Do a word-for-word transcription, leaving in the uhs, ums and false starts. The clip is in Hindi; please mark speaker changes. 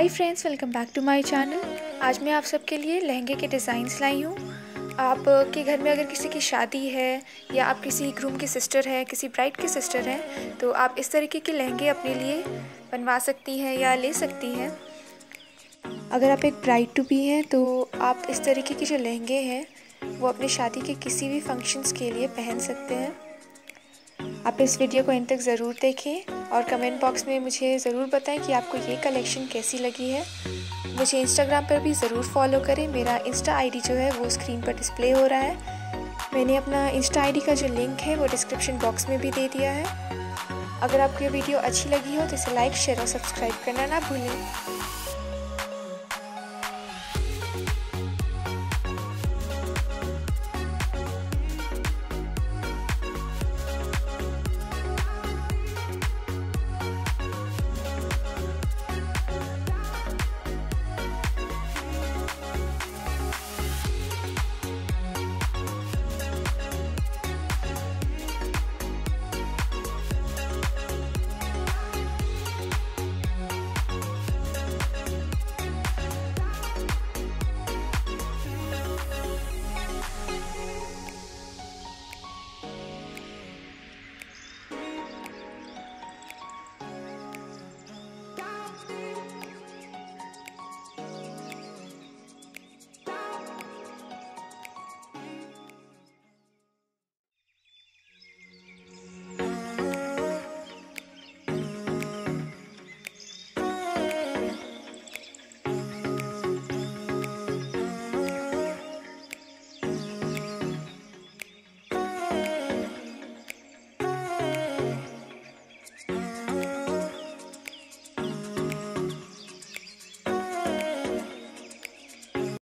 Speaker 1: Hi friends, welcome back to my channel. आज मैं आप सबके लिए लहंगे के डिज़ाइंस लाई हूँ। आप के घर में अगर किसी की शादी है या आप किसी ग्रूम की सिस्टर है, किसी ब्राइड की सिस्टर हैं, तो आप इस तरीके के लहंगे अपने लिए बनवा सकती हैं या ले सकती हैं। अगर आप एक ब्राइड टू बी हैं तो आप इस तरीके के जो लहंगे हैं वो अपनी शादी के किसी भी फंक्शंस के लिए पहन सकते हैं। आप इस वीडियो को अंत तक ज़रूर देखें और कमेंट बॉक्स में मुझे ज़रूर बताएं कि आपको ये कलेक्शन कैसी लगी है। मुझे इंस्टाग्राम पर भी ज़रूर फॉलो करें। मेरा इंस्टा आईडी जो है वो स्क्रीन पर डिस्प्ले हो रहा है। मैंने अपना इंस्टा आईडी का जो लिंक है वो डिस्क्रिप्शन बॉक्स में भी दे दिया है। अगर आपको ये वीडियो अच्छी लगी हो तो इसे लाइक, शेयर और सब्सक्राइब करना ना भूलें।